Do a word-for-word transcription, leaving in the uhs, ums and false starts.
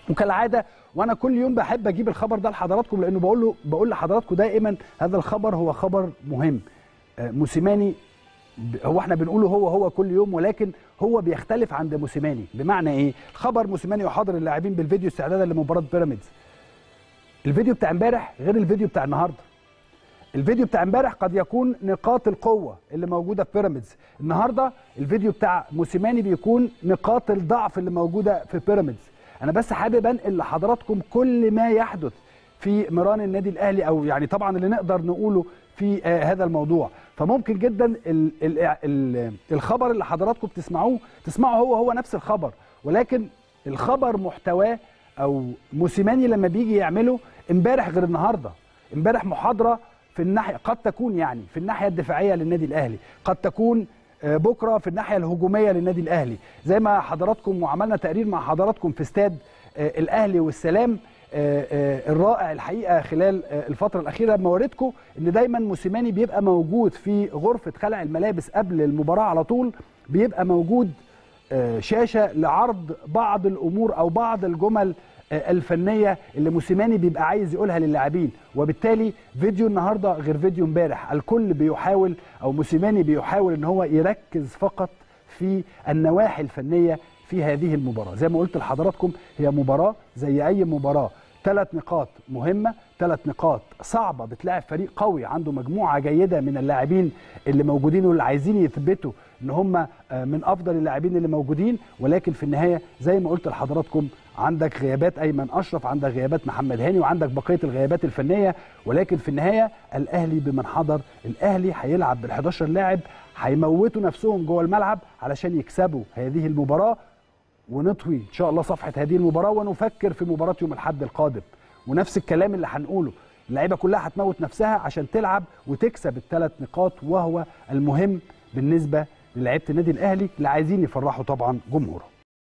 وكالعاده وانا كل يوم بحب اجيب الخبر ده لحضراتكم، لانه بقول له بقول لحضراتكم دائما هذا الخبر هو خبر مهم. موسيماني هو احنا بنقوله هو هو كل يوم، ولكن هو بيختلف عند موسيماني. بمعنى ايه؟ خبر موسيماني يحاضر اللاعبين بالفيديو استعدادا لمباراه بيراميدز. الفيديو بتاع امبارح غير الفيديو بتاع النهارده. الفيديو بتاع امبارح قد يكون نقاط القوه اللي موجوده في بيراميدز، النهارده الفيديو بتاع موسيماني بيكون نقاط الضعف اللي موجوده في بيراميدز. انا بس حابب انقل لحضراتكم كل ما يحدث في ميران النادي الاهلي، او يعني طبعا اللي نقدر نقوله في آه هذا الموضوع. فممكن جدا ال ال ال الخبر اللي حضراتكم بتسمعوه تسمعوا هو هو نفس الخبر، ولكن الخبر محتواه او موسيماني لما بيجي يعمله امبارح غير النهارده. امبارح محاضره في الناحيه قد تكون يعني في الناحيه الدفاعيه للنادي الاهلي، قد تكون بكره في الناحيه الهجوميه للنادي الاهلي، زي ما حضراتكم وعملنا تقرير مع حضراتكم في استاد الاهلي والسلام الرائع الحقيقه خلال الفتره الاخيره. بموردكم ان دايما موسيماني بيبقى موجود في غرفه خلع الملابس قبل المباراه على طول، بيبقى موجود شاشه لعرض بعض الامور او بعض الجمل الفنيه اللي موسيماني بيبقى عايز يقولها للاعبين. وبالتالي فيديو النهارده غير فيديو امبارح. الكل بيحاول او موسيماني بيحاول ان هو يركز فقط في النواحي الفنيه في هذه المباراه. زي ما قلت لحضراتكم هي مباراه زي اي مباراه، ثلاث نقاط مهمه، ثلاث نقاط صعبه بتلاعب فريق قوي عنده مجموعه جيده من اللاعبين اللي موجودين واللي عايزين يثبتوا ان هم من افضل اللاعبين اللي موجودين. ولكن في النهايه زي ما قلت لحضراتكم عندك غيابات ايمن اشرف، عندك غيابات محمد هاني، وعندك بقيه الغيابات الفنيه. ولكن في النهايه الاهلي بمن حضر، الاهلي هيلعب بال11 لاعب، هيموتوا نفسهم جوه الملعب علشان يكسبوا هذه المباراه ونطوي ان شاء الله صفحه هذه المباراه ونفكر في مباراه يوم الاحد القادم. ونفس الكلام اللي هنقوله، اللعيبه كلها هتموت نفسها عشان تلعب وتكسب الثلاث نقاط، وهو المهم بالنسبه للاعيبه النادي الاهلي اللي عايزين يفرحوا طبعا جمهورهم.